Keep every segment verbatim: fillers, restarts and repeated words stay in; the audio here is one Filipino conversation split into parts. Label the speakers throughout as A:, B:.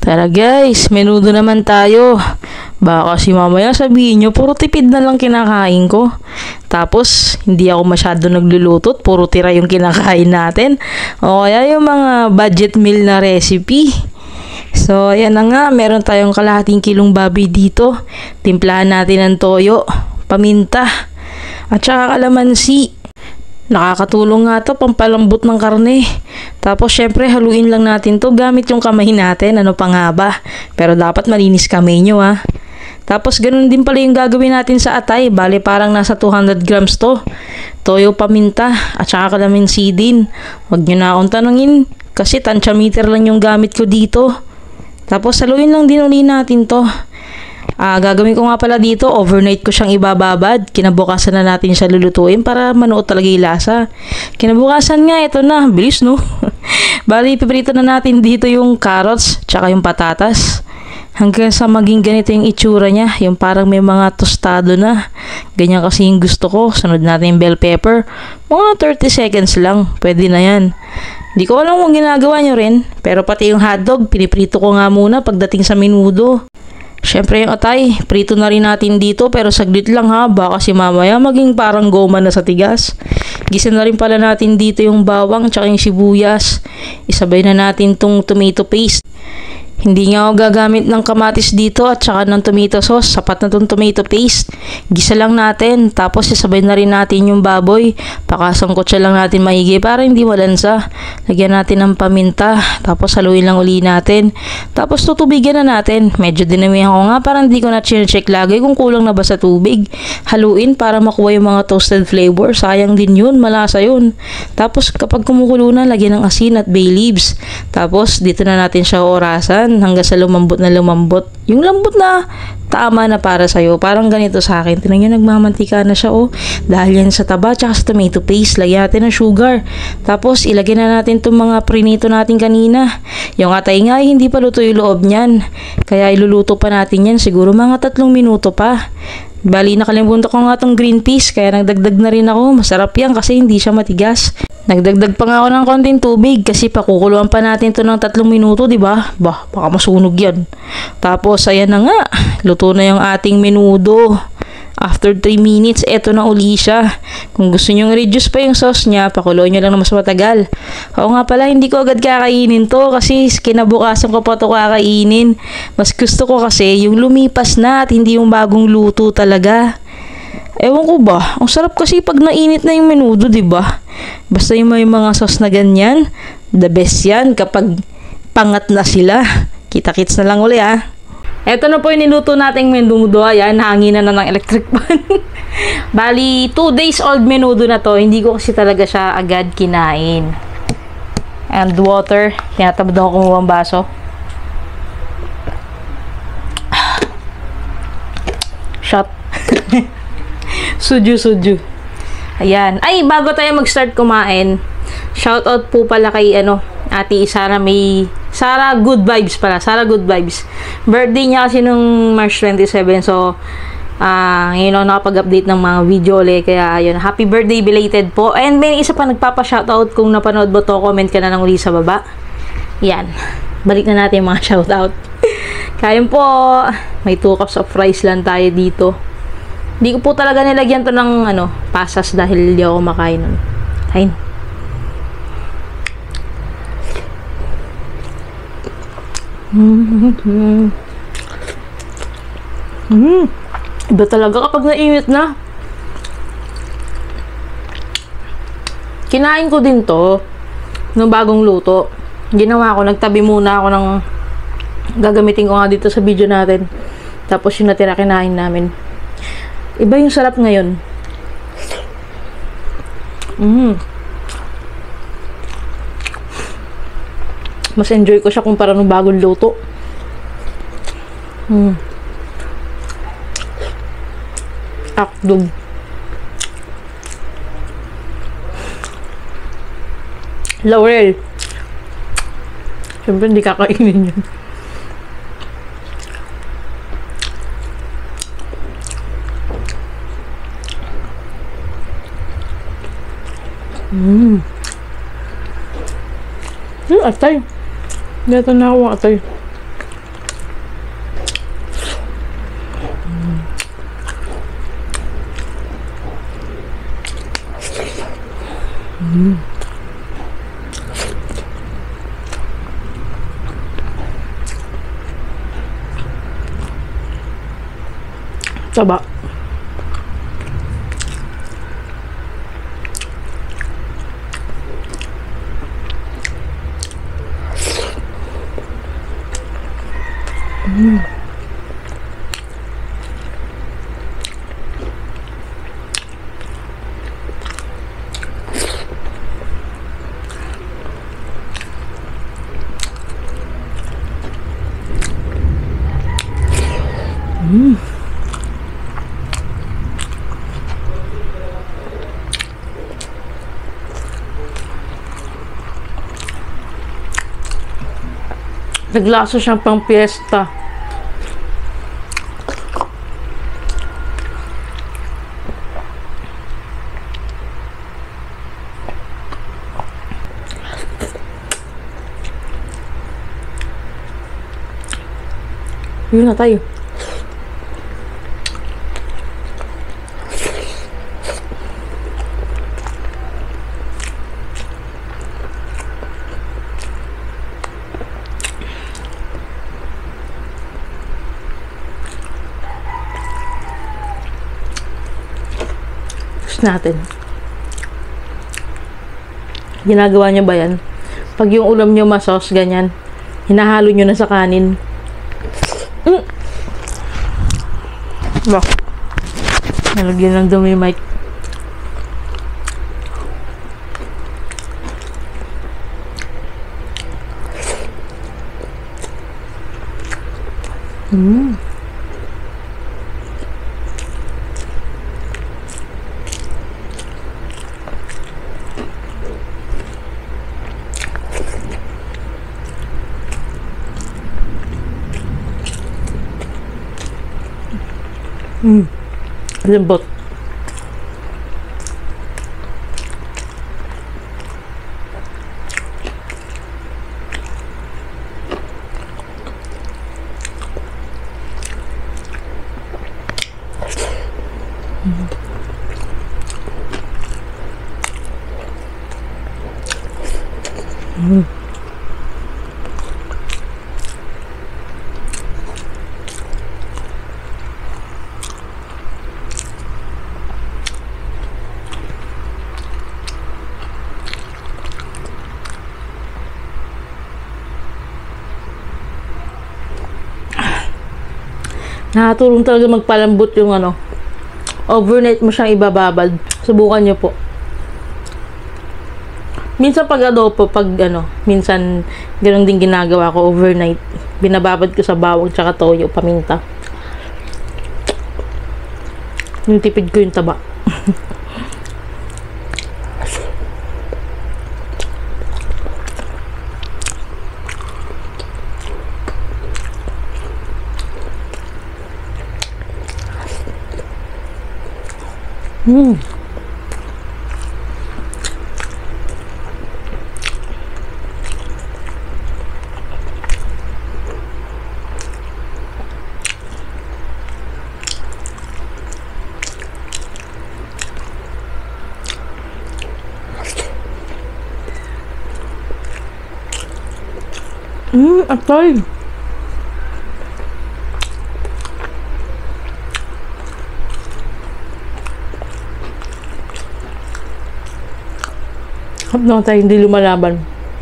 A: Tara guys, menudo naman tayo. Baka si mamaya sabihin nyo, puro tipid na lang kinakain ko. Tapos, hindi ako masyado nagluluto, puro tira yung kinakain natin. O kaya yung mga budget meal na recipe. So, ayan na nga, meron tayong kalahating kilong baboy dito. Timplahan natin ng toyo, paminta, at saka kalamansi. Nakakatulong nga to, pampalambot ng karne. Tapos syempre haluin lang natin to gamit yung kamay natin, ano pa nga ba. Pero dapat malinis kamay nyo ha. Tapos ganun din pala yung gagawin natin sa atay. Bale parang nasa two hundred grams to. Toyo, paminta, at saka kalamansi din. Huwag nyo na akong tanungin kasi tansya meter lang yung gamit ko dito. Tapos haluin lang din uli natin to. Ah, gagawin ko nga pala dito, overnight ko siyang ibababad. Kinabukasan na natin siya lulutuin para manuot talaga yung lasa. Kinabukasan nga, ito na. Bilis, no? Bali, piprito na natin dito yung carrots, tsaka yung patatas. Hanggang sa maging ganito yung itsura niya. Yung parang may mga tostado na. Ganyan kasi yung gusto ko. Sunod natin yung bell pepper. Mga thirty seconds lang. Pwede na yan. Hindi ko alam kung ginagawa nyo rin. Pero pati yung hotdog, piniprito ko nga muna pagdating sa menudo. Syempre yung atay, prito na rin natin dito pero saglit lang ha, baka si mamaya maging parang goma na sa tigas. Gisa na rin pala natin dito yung bawang tsaka yung sibuyas. Isabay na natin tong tomato paste. Hindi nga ako gagamit ng kamatis dito at saka ng tomato sauce. Sapat na tong tomato paste. Gisa lang natin. Tapos isabay na rin natin yung baboy. Pakasangkot siya lang natin maigi para hindi malansa. Lagyan natin ng paminta. Tapos haluin lang uli natin. Tapos tutubigan na natin. Medyo dinamihan ko nga para hindi ko na check lagi kung kulang na ba sa tubig. Haluin para makuha yung mga toasted flavor. Sayang din yun. Malasa yun. Tapos kapag kumukulo na, lagyan ng asin at bay leaves. Tapos dito na natin siya orasan hanggang sa lumambot na lumambot. Yung lambot na tama na para sa'yo. Parang ganito sa akin. Tinan nyo, nagmamantika na siya oh. Dahil yan sa taba tsaka sa tomato paste. Lagyan natin ng sugar. Tapos ilagay na natin itong mga prinito natin kanina. Yung atay nga hindi pa luto yung loob niyan. Kaya iluluto pa natin yan. Siguro mga tatlong minuto pa. Bali nakalimutan ko nga itong green peas. Kaya nagdagdag na rin ako. Masarap yan kasi hindi siya matigas. Nagdagdag pa nga ako ng konting tubig kasi pakukuluan pa natin to ng tatlong minuto, di ba? Bah, baka masunog yan. Tapos, ayan na nga. Luto na yung ating menudo. After three minutes, eto na uli siya. Kung gusto nyo reduce pa yung sauce niya, pakuloy nyo lang na mas matagal. Oo nga pala, hindi ko agad kakainin to kasi kinabukasan ko pa to kakainin. Mas gusto ko kasi yung lumipas na at hindi yung bagong luto talaga. Ewan ko ba, ang sarap kasi pag nainit na yung menudo, di ba? Basta yung may mga sauce na ganyan, the best yan kapag pangat na sila. Kita-kits na lang uli ha. Eto na po yung niluto nating menudo. Ayan, hanginan na ng electric fan. Bali, two days old menudo na to. Hindi ko kasi talaga siya agad kinain. And water. Tinatabad ako kumuha ang baso. Shot. Suju, suju. Ayan. Ay, bago tayo mag-start kumain, shoutout po pala kay, ano, Ate Sara May, Sara Good Vibes pala. Sara Good Vibes. Birthday niya kasi nung March twenty-seven. So, ah, uh, ngayon ako nakapag-update ng mga video ulit. Kaya, ayun, happy birthday belated po. And may isa pa nagpapa-shoutout kung napanood mo to, comment ka na lang uli sa baba. Yan. Balik na natin yung mga shoutout. Kaya po, may two cups of rice lang tayo dito. Hindi ko po talaga nilagyan to ng ano, pasas dahil hindi ako makain nun. Kain. Mm-hmm. Mm. Iba talaga kapag nainit na. Kinain ko din to nung bagong luto. Ginawa ko, nagtabi muna ako ng gagamitin ko nga dito sa video natin. Tapos yung natira kinain namin. Iba yung sarap ngayon. Mm. Mas enjoy ko siya kumpara nung bagong luto. Mm. Akdog. Laurel. Siyempre hindi kakainin yun. Mm. Yung atay. Dito na ako atay. Taba. Mm. Mm. Naglasa siyang pang piyesta. Yun na tayo. Natin. Ginagawa nyo ba yan? Pag yung ulam nyo masos, ganyan, hinahalo nyo na sa kanin. Mm. Ba? Nalagyan lang dumi yung mic. Mm. Hmm. Lembot. Hmm. Nakatulong talaga magpalambot yung ano. Overnight mo siyang ibababad. Subukan nyo po. Minsan pag adobo, pag ano, minsan ganoon din ginagawa ko overnight. Binababad ko sa bawang tsaka toyo, paminta. Yung tipid ko yung taba. Hmm. Hmm, atay. Hap na tayo hindi lumalaban.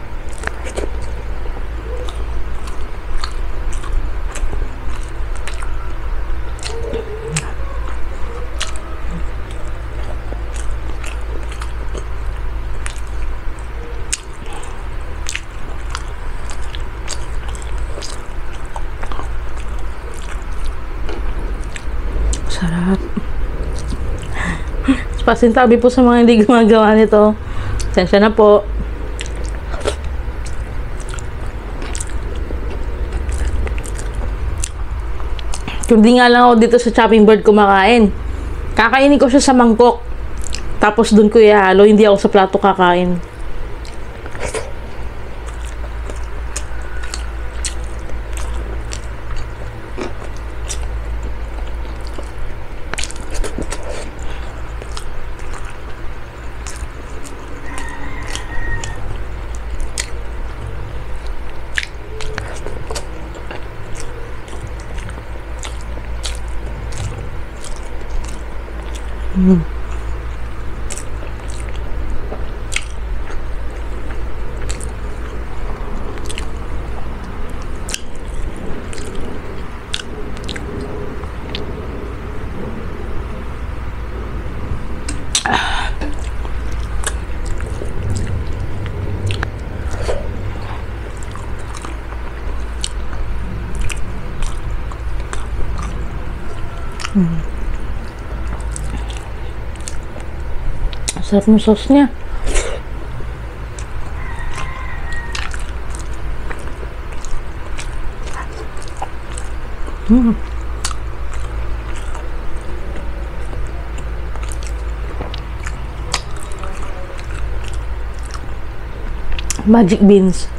A: Sarap. Pasintabi po sa mga hindi gumagawa nito. Sensya na po. Kung di nga lang ako dito sa chopping board kumakain, kakainin ko siya sa mangkok. Tapos dun ko ihalo, hindi ako sa plato kakain. Mm. Hmm. Sarap ng sauce niya. Hmm. Magic beans.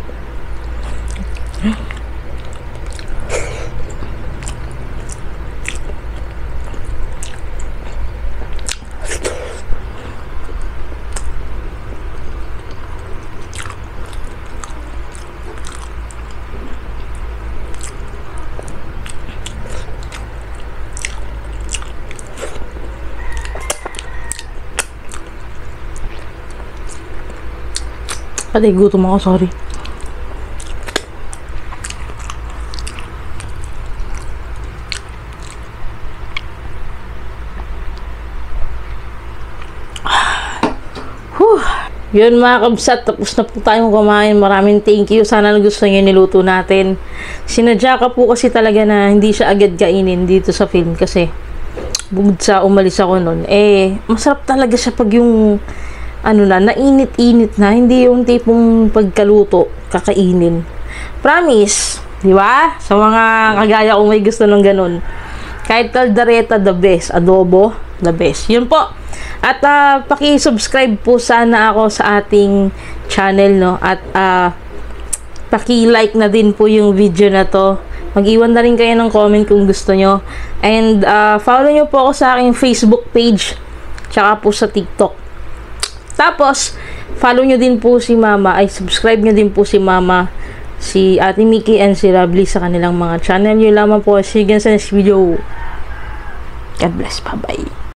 A: Patay, gutom ako, sorry. Whew. Yun mga kabsat, tapos na po tayong kumain. Maraming thank you. Sana nagustuhan nyo niluto natin. Sinadya ka po kasi talaga na hindi siya agad kainin dito sa film kasi bukod sa umalis ako nun, eh, masarap talaga siya pag yung ano na, nainit-init na, hindi yung tipong pagkaluto, kakainin. Promise, di ba? Sa mga kagaya kung may gusto ng ganun. Kahit kaldereta, the best. Adobo, the best. Yun po. At uh, paki-subscribe po sana ako sa ating channel, no? At uh, paki-like na din po yung video na to. Mag-iwan na rin kayo ng comment kung gusto nyo. And uh, follow nyo po ako sa aking Facebook page, tsaka po sa TikTok. Tapos, follow nyo din po si Mama, ay subscribe nyo din po si Mama, si Ate Mickey and si Lovely sa kanilang mga channel. Yun lamang po. See you again sa next video. God bless. Bye-bye.